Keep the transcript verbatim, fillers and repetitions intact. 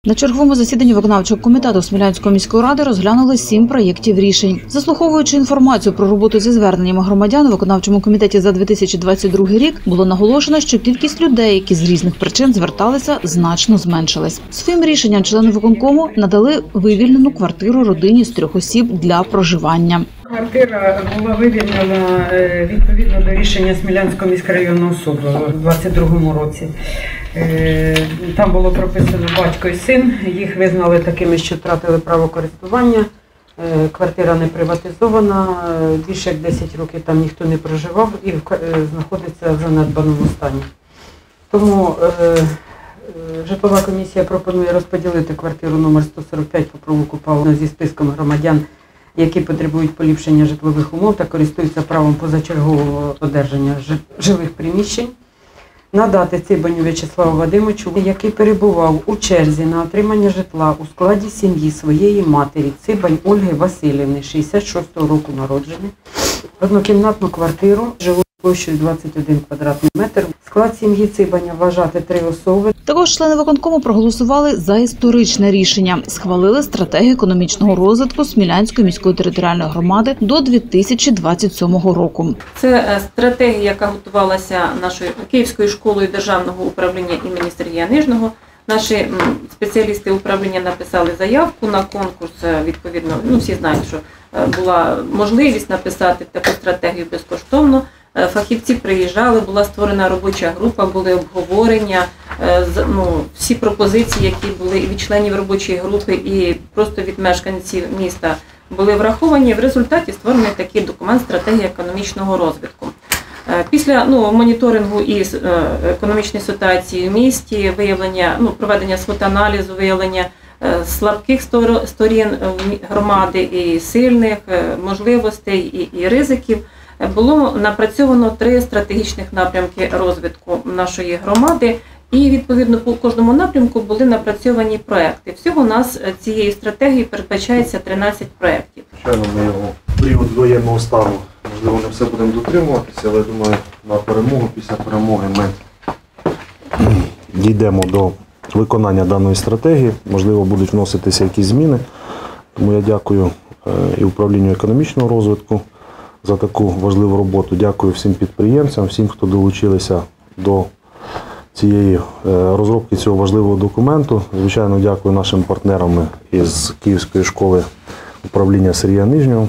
На черговому засіданні виконавчого комітету Смілянської міської ради розглянули сім проєктів рішень. Заслуховуючи інформацію про роботу зі зверненнями громадян у виконавчому комітеті за дві тисячі двадцять другий рік, було наголошено, що кількість людей, які з різних причин зверталися, значно зменшилась. Своїм рішенням члени виконкому надали вивільнену квартиру родині з трьох осіб для проживання. Квартира була вивільнена відповідно до рішення Смілянського міськрайонного суду у двадцять другому році. Там було прописано батько і син, їх визнали такими, що втратили право користування. Квартира не приватизована, більше як десять років там ніхто не проживав і знаходиться в занедбаному стані. Тому житлова комісія пропонує розподілити квартиру номер сто сорок п'ять по провулку Павла зі списком громадян, які потребують поліпшення житлових умов та користуються правом позачергового одержання жилих приміщень, надати Цибаню В'ячеславу Вадимовичу, який перебував у черзі на отримання житла у складі сім'ї своєї матері Цибань Ольги Васильівни, шістдесят шостого року народження, однокімнатну квартиру, жилу площею двадцять один квадратний метр. Склад сім'ї Цибаня вважати три особи. Також члени виконкому проголосували за історичне рішення. Схвалили стратегію економічного розвитку Смілянської міської територіальної громади до дві тисячі двадцять сьомого року. Це стратегія, яка готувалася нашою Київською школою державного управління імені Сергія Нижного. Наші спеціалісти управління написали заявку на конкурс. Відповідно, ну всі знають, що була можливість написати таку стратегію безкоштовно. Фахівці приїжджали, була створена робоча група, були обговорення, ну, всі пропозиції, які були і від членів робочої групи, і просто від мешканців міста були враховані. В результаті створений такий документ «Стратегія економічного розвитку». Після ну, моніторингу і економічної ситуації в місті, виявлення, ну, проведення свот-аналізу, виявлення слабких сторін громади і сильних можливостей і, і ризиків, було напрацьовано три стратегічних напрямки розвитку нашої громади, і відповідно по кожному напрямку були напрацьовані проекти. Всього у нас цією стратегією передбачається тринадцять проєктів. Звичайно, ми його в період воєнного стану, можливо, не все будемо дотримуватися, але думаю, на перемогу, після перемоги ми дійдемо до виконання даної стратегії, можливо, будуть вноситися якісь зміни. Тому я дякую і управлінню економічного розвитку за таку важливу роботу. Дякую всім підприємцям, всім, хто долучилися до цієї розробки цього важливого документу. Звичайно, дякую нашим партнерам із Київської школи управління Сергія Нижнього.